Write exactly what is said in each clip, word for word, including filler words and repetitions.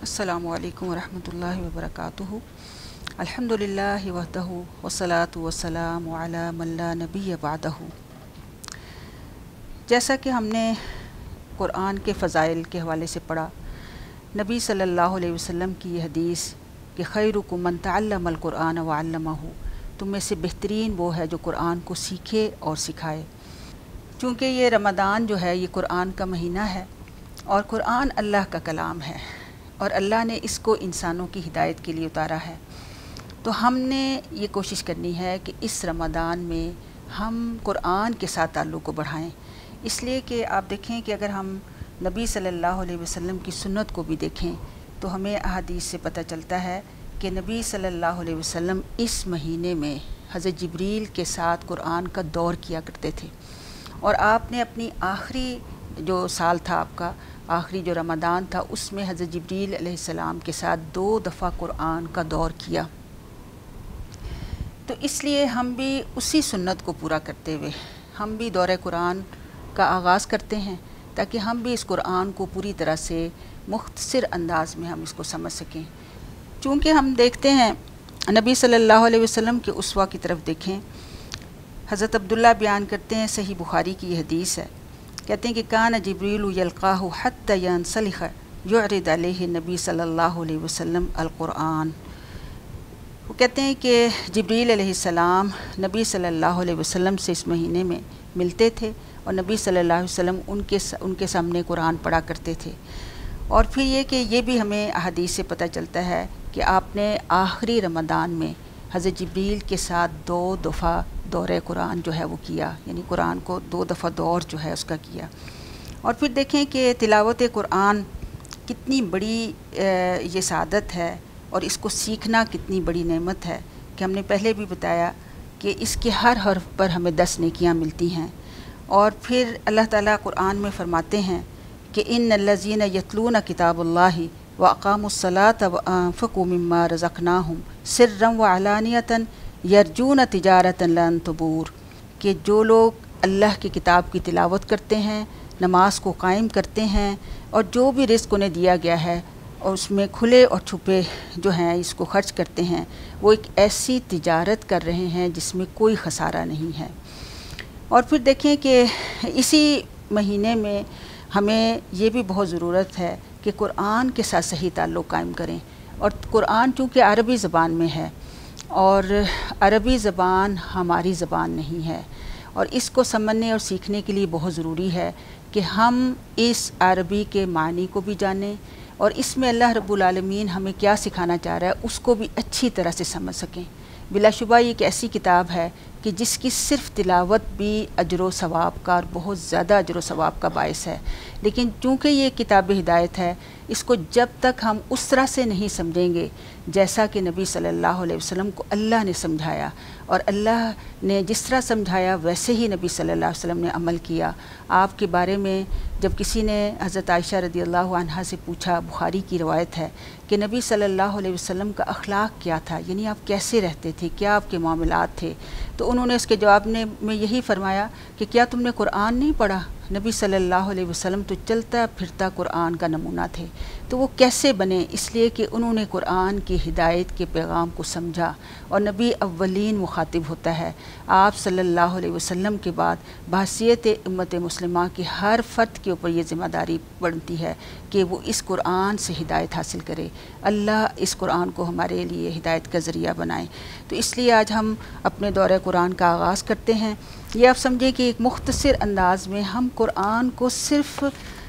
अस्सलामु अलैकुम वरहमतुल्लाहि वबरकातुहू। अल्हम्दुलिल्लाहि वहदहू वस्सलातु वस्सलामु अला मन ला नबिय्य बअदहू। जैसा कि हमने कुरान के फ़ज़ाइल के हवाले से पढ़ा, नबी सल्लल्लाहु अलैहि वसल्लम की ये हदीस कि खैरुकुम मन तअल्लमल कुरान व अल्लमहू, तुम में से बेहतरीन वो है जो कुरान को सीखे और सिखाए। चूँकि ये रमज़ान जो है ये कुरान का महीना है और कुरान अल्लाह का कलाम है और अल्लाह ने इसको इंसानों की हिदायत के लिए उतारा है, तो हमने ये कोशिश करनी है कि इस रमज़ान में हम कुरान के साथ ताल्लुक़ को बढ़ाएं। इसलिए कि आप देखें कि अगर हम नबी सल्लल्लाहु अलैहि वसल्लम की सुन्नत को भी देखें तो हमें अहादीस से पता चलता है कि नबी सल्लल्लाहु अलैहि वसल्लम इस महीने में हज़रत जिब्रील के साथ कुरान का दौर किया करते थे। और आपने अपनी आखिरी जो साल था, आपका आखिरी जो रमज़ान था, उसमें हज़रत जिब्रील अलैहिस्सलाम के साथ दो दफ़ा कुरान का दौर किया। तो इसलिए हम भी उसी सुन्नत को पूरा करते हुए हम भी दौरे कुरान का आगाज़ करते हैं, ताकि हम भी इस कुरान को पूरी तरह से मुख्तसर अंदाज में हम इसको समझ सकें। चूँकि हम देखते हैं नबी सल्लल्लाहु अलैहि वसल्लम के उसवा की तरफ देखें, हज़रत अब्दुल्ला बयान करते हैं, सही बुखारी की ये हदीस है, कहते हैं कि कान जिब्रीलु यल्क़ाहु हत्ता यंसलिख़ युअरिद अलैहि नबी सल्लल्लाहु अलैहि वसल्लम अल कुरान। वो कहते हैं कि जिब्रील अलैहिस्सलाम नबी सल्लल्लाहु अलैहि वसल्लम से इस महीने में मिलते थे और नबी सल्लल्लाहु अलैहि वसल्लम उनके उनके सामने कुरान पढ़ा करते थे। और फिर ये कि ये भी हमें हदीस से पता चलता है कि आपने आखिरी रमज़ान में हज़रत जिब्रील के साथ दो दफ़ा दौरे कुरान जो है वो किया, यानी कुरान को दो दफ़ा दौर जो है उसका किया। और फिर देखें कि तिलावत कुरान कितनी बड़ी ये सादत है और इसको सीखना कितनी बड़ी नेमत है कि हमने पहले भी बताया कि इसके हर हर्फ पर हमें दस नेकियां मिलती हैं। और फिर अल्लाह ताला कुरान में फ़रमाते हैं कि इन्नल्लज़ीना यतलूना किताबुल्लाहि व अक़ामुस्सलात व अनफ़क़ू मिम्मा रज़क़नाहुम सिर्रन व अलानियतन यरजून तिजारतन लन तबूर, कि जो लोग अल्लाह की किताब की तिलावत करते हैं, नमाज को कायम करते हैं और जो भी रिज़्क़ उन्हें दिया गया है और उसमें खुले और छुपे जो हैं इसको खर्च करते हैं, वो एक ऐसी तिजारत कर रहे हैं जिसमें कोई ख़सारा नहीं है। और फिर देखें कि इसी महीने में हमें ये भी बहुत ज़रूरत है कि कुरान के साथ सही ताल्लुक़ कायम करें। और कुरान चूँकि अरबी ज़बान में है और अरबी ज़बान हमारी ज़बान नहीं है, और इसको समझने और सीखने के लिए बहुत ज़रूरी है कि हम इस अरबी के मानी को भी जानें और इसमें अल्लाह रब्बुल आलमीन हमें क्या सिखाना चाह रहा है उसको भी अच्छी तरह से समझ सकें। बिलाशुबा ये एक ऐसी किताब है कि जिसकी सिर्फ़ तिलावत भी अजर सवाब का और बहुत ज़्यादा अजर सवाब का बायस है। लेकिन चूँकि ये किताब हिदायत है, इसको जब तक हम उस तरह से नहीं समझेंगे जैसा कि नबी सल्लल्लाहु अलैहि वसल्लम को अल्लाह ने समझाया, और अल्लाह ने जिस तरह समझाया वैसे ही नबी सल्लल्लाहु अलैहि वसल्लम ने अमल किया। आपके बारे में जब किसी ने हज़रत आयशा रदियल्लाहु अन्हा से पूछा, बुखारी की रवायत है कि नबी सल्लल्लाहु अलैहि वसल्लम का अखलाक क्या था, यानी आप कैसे रहते थे, क्या आपके मामलात थे, तो उन्होंने उसके जवाब ने में यही फ़रमाया कि क्या तुमने कुरान नहीं पढ़ा। नबी सल्लल्लाहु अलैहि वसल्लम तो चलता फिरता कुरान का नमूना थे। तो वो कैसे बने, इसलिए कि उन्होंने कुरान की हिदायत के पैगाम को समझा। और नबी अव्वलीन मुखातिब होता है, आप सल्लल्लाहु अलैहि वसल्लम के बाद बहैसियत उम्मत मुस्लिमा की हर फ़र्द के ऊपर ये ज़िम्मेदारी बनती है कि वो इस कुरान से हिदायत हासिल करे। अल्लाह इस कुरान को हमारे लिए हिदायत का ज़रिया बनाए। तो इसलिए आज हम अपने दौरे कुरान का आगाज़ करते हैं। ये आप समझें कि एक मुख्तसर अंदाज में हम कुरान को सिर्फ़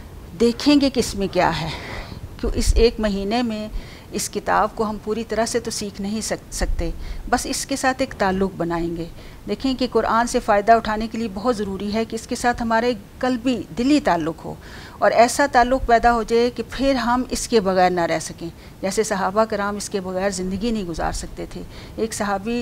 देखेंगे कि इसमें क्या है, क्यों इस एक महीने में इस किताब को हम पूरी तरह से तो सीख नहीं सक सकते, बस इसके साथ एक ताल्लुक़ बनाएंगे। देखें कि कुरान से फ़ायदा उठाने के लिए बहुत ज़रूरी है कि इसके साथ हमारे कल्बी दिली ताल्लुक़ हो और ऐसा ताल्लुक़ पैदा हो जाए कि फिर हम इसके बगैर ना रह सकें। जैसे सहाबा कराम इसके बगैर ज़िंदगी नहीं गुजार सकते थे। एक सहाबी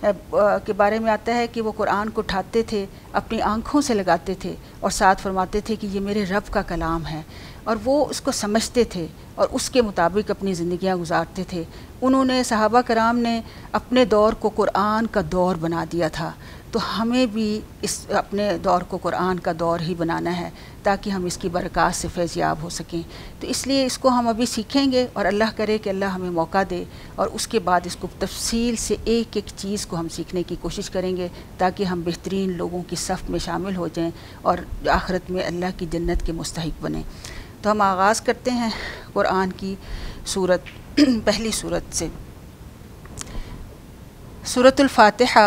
के बारे में आता है कि वो कुरान को उठाते थे, अपनी आँखों से लगाते थे और साथ फरमाते थे कि ये मेरे रब का कलाम है, और वो उसको समझते थे और उसके मुताबिक अपनी ज़िंदगियाँ गुजारते थे। उन्होंने सहाबा कराम ने अपने दौर को कुरान का दौर बना दिया था। تو ہمیں بھی اس اپنے دور کو قرآن کا دور ہی بنانا ہے تاکہ ہم اس کی برکات سے فیض یاب ہو سکیں۔ تو اس لیے اس کو ہم ابھی سیکھیں گے اور اللہ کرے کہ اللہ ہمیں موقع دے، اور اس کے بعد اس کو تفصیل سے ایک ایک چیز کو ہم سیکھنے کی کوشش کریں گے تاکہ ہم بہترین لوگوں کی صف میں شامل ہو جائیں اور آخرت میں اللہ کی جنت کے مستحق بنیں۔ تو ہم آغاز کرتے ہیں قرآن کی سورت پہلی سورت سے، سورۃ الفاتحہ۔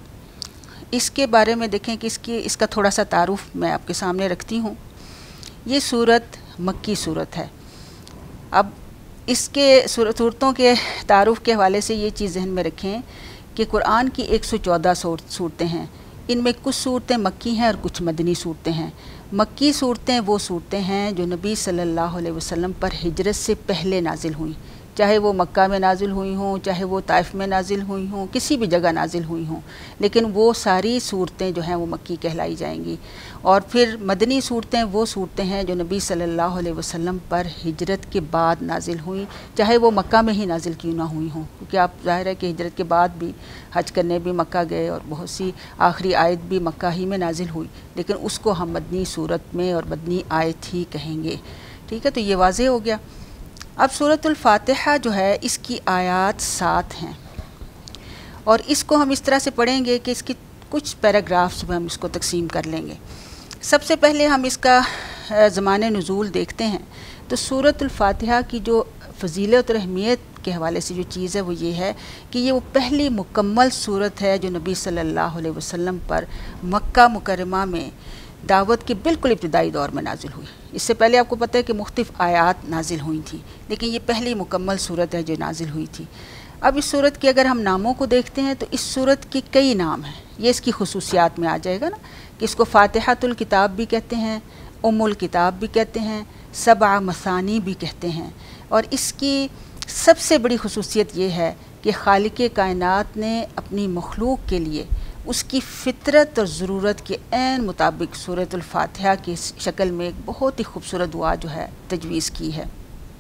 اس کے بارے میں دیکھیں کہ اس کی اس کا تھوڑا سا تعارف میں آپ کے سامنے رکھتی ہوں۔ یہ سورت مکی سورت ہے۔ اب اس کے صورتوں کے تعارف کے حوالے سے یہ چیز ذہن میں رکھیں کہ قرآن کی ایک سو چودہ صورتیں ہیں، ان میں کچھ صورتیں مکی ہیں اور کچھ مدنی صورتیں ہیں۔ مکی صورتیں وہ صورتیں ہیں جو نبی صلی اللہ علیہ وسلم پر ہجرت سے پہلے نازل ہوئیں، چاہے وہ مکہ میں نازل ہوئی ہوں، چاہے وہ طائف میں نازل ہوئی ہوں، کسی بھی جگہ نازل ہوئی ہوں، لیکن وہ ساری صورتیں جو ہیں وہ مکی کہلائی جائیں گی۔ اور پھر مدنی صورتیں وہ صورتیں ہیں جو نبی صلی اللہ علیہ وسلم پر ہجرت کے بعد نازل ہوئیں، چاہے وہ مکہ میں ہی نازل کیوں نہ ہوئی ہوں، کیونکہ آپ ظاہر ہے کہ ہجرت کے بعد بھی حج کرنے بھی مکہ گئے اور بہت سی آخری آیت بھی مکہ ہی میں نازل ہوئی، لیکن اس کو ہم مدنی صورت میں اور مدنی آیت ہی کہیں گے۔ ٹھیک ہے، تو یہ واضح ہو گیا۔ اب سورۃ الفاتحہ جو ہے اس کی آیات سات ہیں، اور اس کو ہم اس طرح سے پڑھیں گے کہ اس کی کچھ پیراگرافس میں ہم اس کو تقسیم کر لیں گے۔ سب سے پہلے ہم اس کا زمان نزول دیکھتے ہیں، تو سورۃ الفاتحہ کی جو فضیلت اور اہمیت کے حوالے سے جو چیز ہے وہ یہ ہے کہ یہ وہ پہلی مکمل سورت ہے جو نبی صلی اللہ علیہ وسلم پر مکہ مکرمہ میں دعوت کے بالکل ابتدائی دور میں نازل ہوئی۔ اس سے پہلے آپ کو پتہ ہے کہ مختلف آیات نازل ہوئی تھیں، لیکن یہ پہلی مکمل سورت ہے جو نازل ہوئی تھی۔ اب اس سورت کے اگر ہم ناموں کو دیکھتے ہیں تو اس سورت کے کئی نام ہیں، یہ اس کی خصوصیات میں آ جائے گا نا کہ اس کو فاتحۃ الکتاب بھی کہتے ہیں، ام الکتاب بھی کہتے ہیں، سبع مثانی بھی کہتے ہیں، اور اس کی سب سے بڑی خصوصیت یہ ہے کہ خالق کائنات نے اپنی مخلوق کے لیے اس کی فطرت اور ضرورت کے عین مطابق سورۃ الفاتحہ کی شکل میں ایک بہت ہی خوبصورت دعا جو ہے تجویز کی ہے۔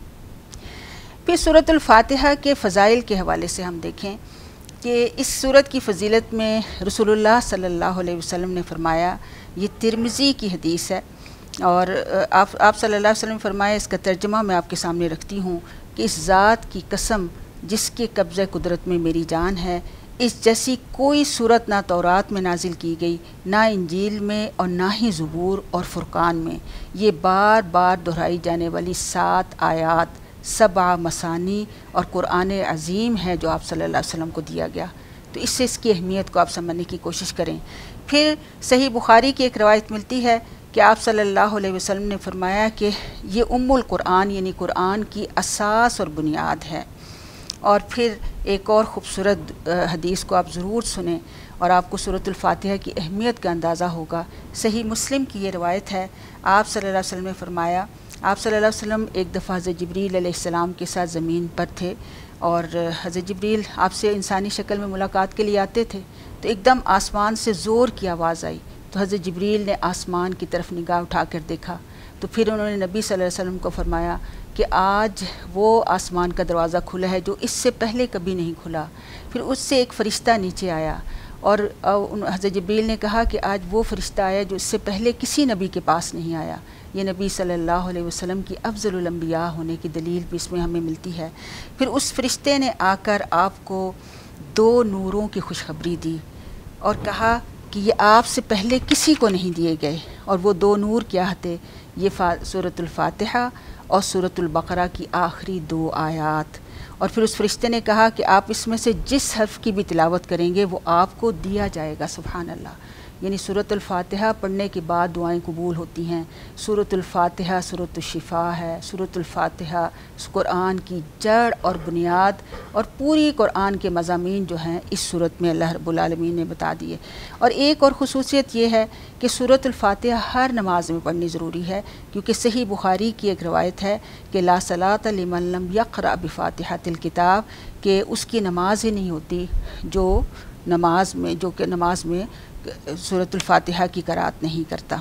پھر سورۃ الفاتحہ کے فضائل کے حوالے سے ہم دیکھیں کہ اس سورت کی فضیلت میں رسول اللہ صلی اللہ علیہ وسلم نے فرمایا، یہ ترمذی کی حدیث ہے، اور آپ آپ صلی اللہ علیہ وسلم نے فرمایا، اس کا ترجمہ میں آپ کے سامنے رکھتی ہوں کہ اس ذات کی قسم جس کے قبضہ قدرت میں میری جان ہے، اس جیسی کوئی صورت نہ تورات میں نازل کی گئی، نہ انجیل میں، اور نہ ہی زبور اور فرقان میں۔ یہ بار بار دہرائی جانے والی سات آیات، سبع مثانی اور قرآن عظیم ہے جو آپ صلی اللہ علیہ وسلم کو دیا گیا، تو اس سے اس کی اہمیت کو آپ سمجھنے کی کوشش کریں۔ پھر صحیح بخاری کی ایک روایت ملتی ہے کہ آپ صلی اللہ علیہ وسلم نے فرمایا کہ یہ ام القرآن یعنی قرآن کی اساس اور بنیاد ہے۔ اور پھر ایک اور خوبصورت حدیث کو آپ ضرور سنیں اور آپ کو سورۃ الفاتحہ کی اہمیت کا اندازہ ہوگا۔ صحیح مسلم کی یہ روایت ہے، آپ صلی اللہ علیہ وسلم نے فرمایا، آپ صلی اللہ علیہ وسلم ایک دفعہ حضرت جبریل علیہ السلام کے ساتھ زمین پر تھے، اور حضرت جبریل آپ سے انسانی شکل میں ملاقات کے لیے آتے تھے، تو ایک دم آسمان سے زور کی آواز آئی، تو حضرت جبریل نے آسمان کی طرف نگاہ اٹھا کر دیکھا، تو پھر انہوں نے نبی صلی اللہ علیہ وسلم کو فرمایا کہ آج وہ آسمان کا دروازہ کھلا ہے جو اس سے پہلے کبھی نہیں کھلا۔ پھر اس سے ایک فرشتہ نیچے آیا، اور حضرت جبریل نے کہا کہ آج وہ فرشتہ آیا جو اس سے پہلے کسی نبی کے پاس نہیں آیا۔ یہ نبی صلی اللہ علیہ وسلم کی افضل الانبیاء ہونے کی دلیل بھی اس میں ہمیں ملتی ہے۔ پھر اس فرشتے نے آ کر آپ کو دو نوروں کی خوشخبری دی اور کہا کہ یہ آپ سے پہلے کسی کو نہیں دیے گئے، اور وہ دو نور کیا تھے؟ یہ سورۃ الفاتحہ اور سورۃ البقرہ کی آخری دو آیات۔ اور پھر اس فرشتے نے کہا کہ آپ اس میں سے جس حرف کی بھی تلاوت کریں گے وہ آپ کو دیا جائے گا۔ سبحان اللہ، یعنی سورۃ الفاتحہ پڑھنے کے بعد دعائیں قبول ہوتی ہیں۔ سورۃ الفاتحہ سورۃ الشفاء ہے، سورۃ الفاتحہ قرآن کی جڑ اور بنیاد، اور پوری قرآن کے مضامین جو ہیں اس سورت میں اللہ رب العالمین نے بتا دیے۔ اور ایک اور خصوصیت یہ ہے کہ سورۃ الفاتحہ ہر نماز میں پڑھنی ضروری ہے، کیونکہ صحیح بخاری کی ایک روایت ہے کہ لا صلاۃ لمن لم یقرأ بفاتحۃ الکتاب، کہ اس کی نماز ہی نہیں ہوتی جو نماز میں جو کہ نماز میں سورۃ الفاتحہ کی قرأت نہیں کرتا۔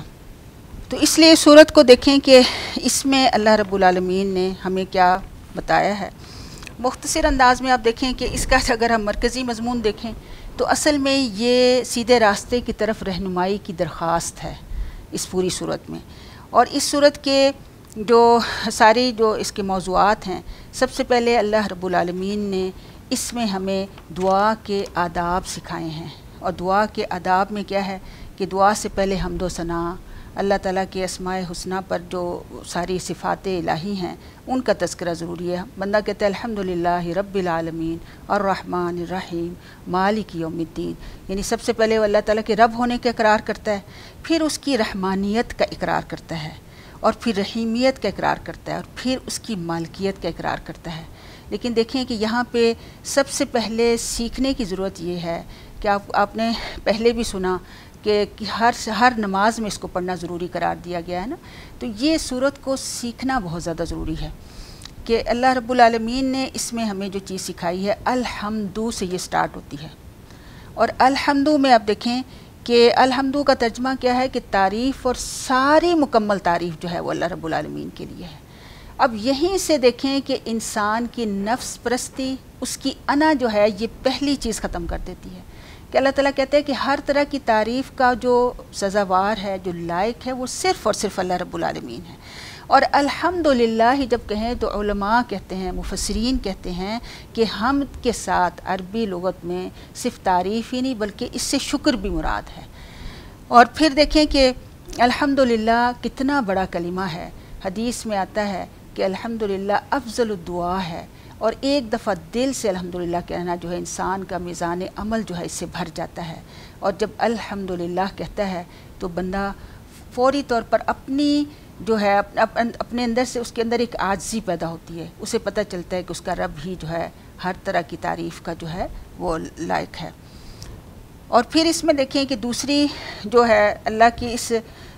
تو اس لیے سورت کو دیکھیں کہ اس میں اللہ رب العالمین نے ہمیں کیا بتایا ہے، مختصر انداز میں آپ دیکھیں کہ اس کا اگر ہم مرکزی مضمون دیکھیں تو اصل میں یہ سیدھے راستے کی طرف رہنمائی کی درخواست ہے اس پوری صورت میں. اور اس صورت کے جو ساری جو اس کے موضوعات ہیں، سب سے پہلے اللہ رب العالمین نے اس میں ہمیں دعا کے آداب سکھائے ہیں. اور دعا کے آداب میں کیا ہے کہ دعا سے پہلے حمد و ثنا، اللہ تعالیٰ کے اسماء حسنہ پر جو ساری صفات الہی ہیں ان کا تذکرہ ضروری ہے. بندہ کہتا ہے الحمدللہ رب العالمین الرحمن الرحیم مالک یوم الدین، یعنی سب سے پہلے وہ اللہ تعالیٰ کے رب ہونے کا اقرار کرتا ہے، پھر اس کی رحمانیت کا اقرار کرتا ہے، اور پھر رحیمیت کا اقرار کرتا ہے، اور پھر اس کی مالکیت کا اقرار کرتا ہے. لیکن دیکھیں کہ یہاں پہ سب سے پہلے سیکھنے کی ضرورت یہ ہے کہ آپ آپ نے پہلے بھی سنا کہ ہر ہر نماز میں اس کو پڑھنا ضروری قرار دیا گیا ہے نا. تو یہ صورت کو سیکھنا بہت زیادہ ضروری ہے کہ اللہ رب العالمین نے اس میں ہمیں جو چیز سکھائی ہے الحمدو سے یہ سٹارٹ ہوتی ہے. اور الحمدو میں آپ دیکھیں کہ الحمدو کا ترجمہ کیا ہے کہ تعریف، اور ساری مکمل تعریف جو ہے وہ اللہ رب العالمین کے لیے ہے. اب یہیں سے دیکھیں کہ انسان کی نفس پرستی، اس کی انا جو ہے یہ پہلی چیز ختم کر دیتی ہے کہ اللہ تعالیٰ کہتے ہیں کہ ہر طرح کی تعریف کا جو سزاوار ہے، جو لائق ہے، وہ صرف اور صرف اللہ رب العالمین ہے. اور الحمدللہ ہی جب کہیں تو علماء کہتے ہیں، مفسرین کہتے ہیں کہ حمد کے ساتھ عربی لغت میں صرف تعریف ہی نہیں بلکہ اس سے شکر بھی مراد ہے. اور پھر دیکھیں کہ الحمدللہ کتنا بڑا کلمہ ہے. حدیث میں آتا ہے کہ الحمدللہ افضل الدعا ہے، اور ایک دفعہ دل سے الحمدللہ کہنا جو ہے انسان کا میزان عمل جو ہے اس سے بھر جاتا ہے. اور جب الحمدللہ کہتا ہے تو بندہ فوری طور پر اپنی جو ہے اپنے اندر سے اس کے اندر ایک عاجزی پیدا ہوتی ہے، اسے پتہ چلتا ہے کہ اس کا رب ہی جو ہے ہر طرح کی تعریف کا جو ہے وہ لائق ہے. اور پھر اس میں دیکھیں کہ دوسری جو ہے اللہ کی اس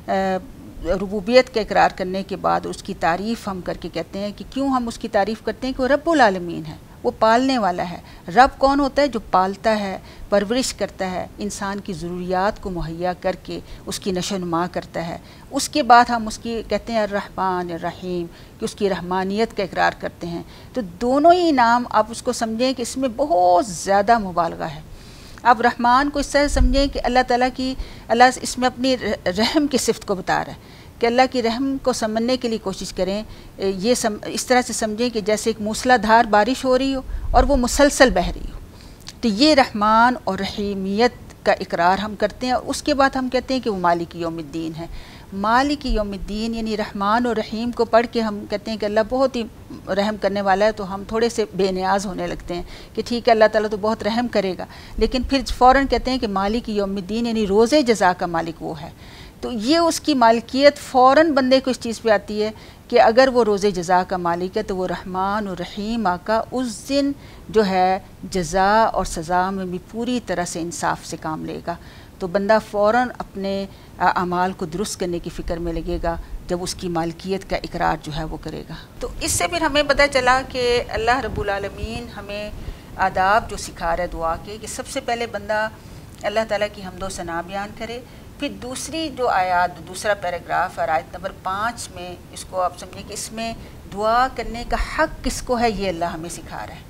ربوبیت کا اقرار کرنے کے بعد اس کی تعریف ہم کر کے کہتے ہیں کہ کیوں ہم اس کی تعریف کرتے ہیں کہ وہ رب العالمین ہے، وہ پالنے والا ہے. رب کون ہوتا ہے؟ جو پالتا ہے، پرورش کرتا ہے، انسان کی ضروریات کو مہیا کر کے اس کی نشو و نما کرتا ہے. اس کے بعد ہم اس کی کہتے ہیں الرحمن الرحیم، کہ اس کی رحمانیت کا اقرار کرتے ہیں. تو دونوں ہی نام آپ اس کو سمجھیں کہ اس میں بہت زیادہ مبالغہ ہے. اب رحمان کو اس طرح سمجھیں کہ اللہ تعالیٰ کی اللہ اس میں اپنی رحم کی صفت کو بتا رہا ہے کہ اللہ کی رحم کو سمجھنے کے لیے کوشش کریں. یہ سم اس طرح سے سمجھیں کہ جیسے ایک موسلا دھار بارش ہو رہی ہو اور وہ مسلسل بہہ رہی ہو. تو یہ رحمان اور رحیمیت کا اقرار ہم کرتے ہیں. اور اس کے بعد ہم کہتے ہیں کہ وہ مالک یوم الدین ہے. مالک یوم الدین یعنی رحمان اور رحیم کو پڑھ کے ہم کہتے ہیں کہ اللہ بہت ہی رحم کرنے والا ہے، تو ہم تھوڑے سے بے نیاز ہونے لگتے ہیں کہ ٹھیک ہے اللہ تعالیٰ تو بہت رحم کرے گا، لیکن پھر فوراً کہتے ہیں کہ مالک یوم الدین یعنی روز جزا کا مالک وہ ہے. تو یہ اس کی مالکیت فوراً بندے کو اس چیز پہ آتی ہے کہ اگر وہ روز جزا کا مالک ہے تو وہ رحمان اور رحیم آقا اس دن جو ہے جزا اور سزا میں بھی پوری طرح سے انصاف سے کام لے گا. تو بندہ فوراً اپنے اعمال کو درست کرنے کی فکر میں لگے گا جب اس کی مالکیت کا اقرار جو ہے وہ کرے گا. تو اس سے پھر ہمیں پتہ چلا کہ اللہ رب العالمین ہمیں آداب جو سکھا رہا ہے دعا کے کہ سب سے پہلے بندہ اللہ تعالیٰ کی حمد و ثنا بیان کرے. پھر دوسری جو آیات دوسرا پیراگراف اور آیت نمبر پانچ میں اس کو آپ سمجھیں کہ اس میں دعا کرنے کا حق کس کو ہے یہ اللہ ہمیں سکھا رہا ہے.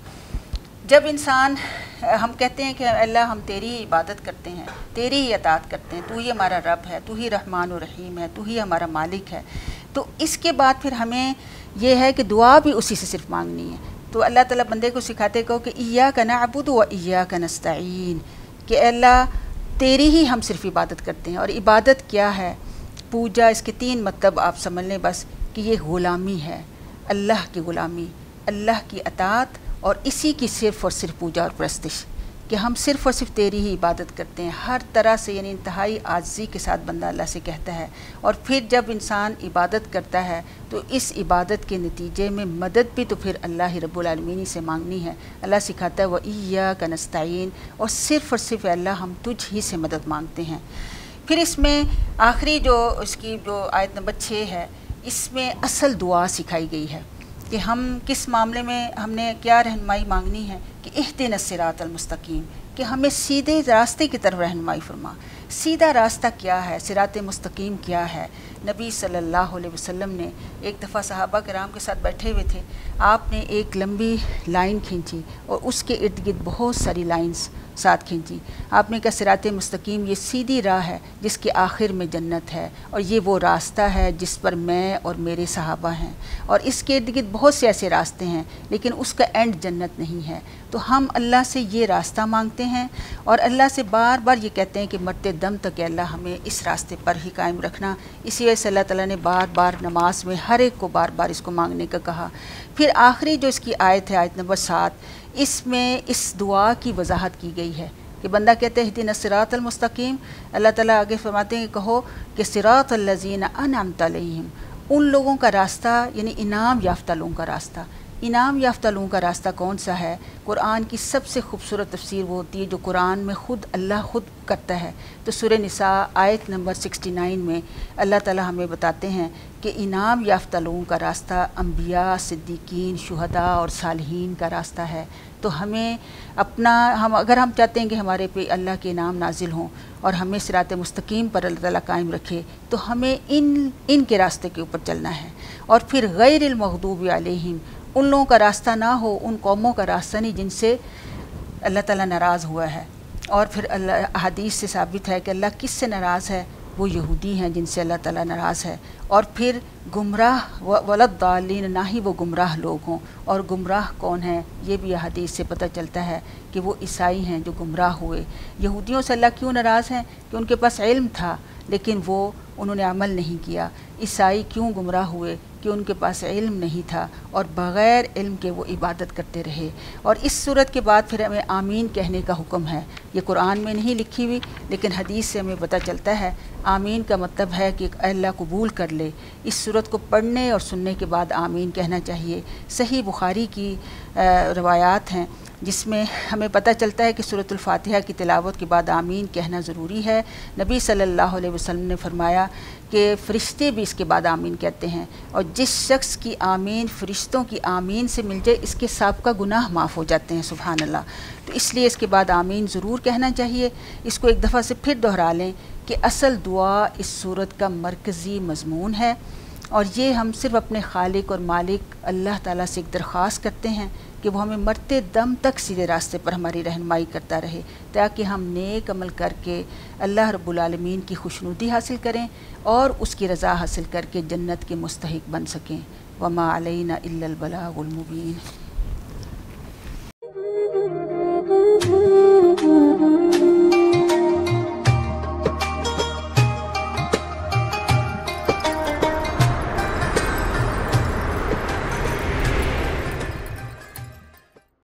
جب انسان ہم کہتے ہیں کہ اللہ ہم تیری ہی عبادت کرتے ہیں، تیری ہی اطاعت کرتے ہیں، تو ہی ہمارا رب ہے، تو ہی رحمان و رحیم ہے، تو ہی ہمارا مالک ہے، تو اس کے بعد پھر ہمیں یہ ہے کہ دعا بھی اسی سے صرف مانگنی ہے. تو اللہ تعالیٰ بندے کو سکھاتے کہو کہ ایاک نعبد و ایاک نستعین، کہ اے اللہ تیری ہی ہم صرف عبادت کرتے ہیں. اور عبادت کیا ہے؟ پوجا، اس کے تین مطلب آپ سمجھ لیں بس کہ یہ غلامی ہے، اللہ کی غلامی، اللہ کی اطاعت، اور اسی کی صرف اور صرف پوجا اور پرستش، کہ ہم صرف اور صرف تیری ہی عبادت کرتے ہیں ہر طرح سے. یعنی انتہائی عاجزی کے ساتھ بندہ اللہ سے کہتا ہے. اور پھر جب انسان عبادت کرتا ہے تو اس عبادت کے نتیجے میں مدد بھی تو پھر اللہ رب العالمین سے مانگنی ہے. اللہ سکھاتا ہے وَإِيَّاكَ نَسْتَعِينُ، اور صرف اور صرف اللہ ہم تجھ ہی سے مدد مانگتے ہیں. پھر اس میں آخری جو اس کی جو آیت نمبر چھ ہے، اس میں اصل دعا سکھائی گئی ہے کہ ہم کس معاملے میں ہم نے کیا رہنمائی مانگنی ہے کہ اہدنا الصراط المستقیم، کہ ہمیں سیدھے راستے کی طرف رہنمائی فرما. سیدھا راستہ کیا ہے؟ صراط مستقیم کیا ہے؟ نبی صلی اللہ علیہ وسلم نے ایک دفعہ صحابہ کرام کے ساتھ بیٹھے ہوئے تھے، آپ نے ایک لمبی لائن کھینچی اور اس کے ارد گرد بہت ساری لائنز ساتھ کھینچی۔ آپ نے کہا صراط مستقیم یہ سیدھی راہ ہے جس کے آخر میں جنت ہے، اور یہ وہ راستہ ہے جس پر میں اور میرے صحابہ ہیں، اور اس کے ارد گرد بہت سے ایسے راستے ہیں لیکن اس کا اینڈ جنت نہیں ہے۔ تو ہم اللہ سے یہ راستہ مانگتے ہیں اور اللہ سے بار بار یہ کہتے ہیں کہ مرتے دم تک کہ اللہ ہمیں اس راستے پر ہی قائم رکھنا۔ اسی وجہ سے اللہ تعالیٰ نے بار بار نماز میں ہر ایک کو بار بار اس کو مانگنے کا کہا۔ پھر آخری جو اس کی آیت ہے، آیت نمبر سات، اس میں اس دعا کی وضاحت کی گئی ہے کہ بندہ کہتے ہیں اہدنا الصراط المستقیم، اللہ تعالیٰ آگے فرماتے ہیں کہ کہو کہ صراط الذین انعمت علیہم، ان لوگوں کا راستہ یعنی انعام یافتہ لوگوں کا راستہ۔ انعام یافتہ لوگوں کا راستہ کون سا ہے؟ قرآن کی سب سے خوبصورت تفسیر وہ ہوتی ہے جو قرآن میں خود اللہ خود کرتا ہے۔ تو سورہ نساء آیت نمبر سکسٹی نائن میں اللہ تعالیٰ ہمیں بتاتے ہیں کہ انعام یافتہ لوگوں کا راستہ انبیاء، صدیقین، شہداء اور صالحین کا راستہ ہے۔ تو ہمیں اپنا ہم اگر ہم چاہتے ہیں کہ ہمارے پہ اللہ کے انعام نازل ہوں اور ہمیں صراط مستقیم پر اللہ تعالیٰ قائم رکھے، تو ہمیں ان ان کے راستے کے اوپر چلنا ہے۔ اور پھر غیر المغضوب علیہم، ان لوگوں کا راستہ نہ ہو، ان قوموں کا راستہ نہیں جن سے اللہ تعالیٰ ناراض ہوا ہے۔ اور پھر اللہ حدیث سے ثابت ہے کہ اللہ کس سے ناراض ہے؟ وہ یہودی ہیں جن سے اللہ تعالیٰ ناراض ہے۔ اور پھر گمراہ ولضالین، نہ ہی وہ گمراہ لوگ ہوں۔ اور گمراہ کون ہیں؟ یہ بھی حدیث سے پتہ چلتا ہے کہ وہ عیسائی ہیں جو گمراہ ہوئے۔ یہودیوں سے اللہ کیوں ناراض ہیں؟ کہ ان کے پاس علم تھا لیکن وہ انہوں نے عمل نہیں کیا۔ عیسائی کیوں گمراہ ہوئے؟ کہ ان کے پاس علم نہیں تھا اور بغیر علم کے وہ عبادت کرتے رہے۔ اور اس صورت کے بعد پھر ہمیں آمین کہنے کا حکم ہے۔ یہ قرآن میں نہیں لکھی ہوئی لیکن حدیث سے ہمیں پتہ چلتا ہے آمین کا مطلب ہے کہ اللہ قبول کر لے۔ اس صورت کو پڑھنے اور سننے کے بعد آمین کہنا چاہیے۔ صحیح بخاری کی روایات ہیں جس میں ہمیں پتہ چلتا ہے کہ سورۃ الفاتحہ کی تلاوت کے بعد آمین کہنا ضروری ہے۔ نبی صلی اللہ علیہ وسلم نے فرمایا کہ فرشتے بھی اس کے بعد آمین کہتے ہیں، اور جس شخص کی آمین فرشتوں کی آمین سے مل جائے اس کے سابقہ گناہ معاف ہو جاتے ہیں، سبحان اللہ۔ تو اس لیے اس کے بعد آمین ضرور کہنا چاہیے۔ اس کو ایک دفعہ سے پھر دہرا لیں کہ اصل دعا اس سورت کا مرکزی مضمون ہے، اور یہ ہم صرف اپنے خالق اور مالک اللہ تعالیٰ سے ایک درخواست کرتے ہیں کہ وہ ہمیں مرتے دم تک سیدھے راستے پر ہماری رہنمائی کرتا رہے، تاکہ ہم نیک عمل کر کے اللہ رب العالمین کی خوشنودی حاصل کریں اور اس کی رضا حاصل کر کے جنت کے مستحق بن سکیں۔ وما علینا الا البلاغ المبین۔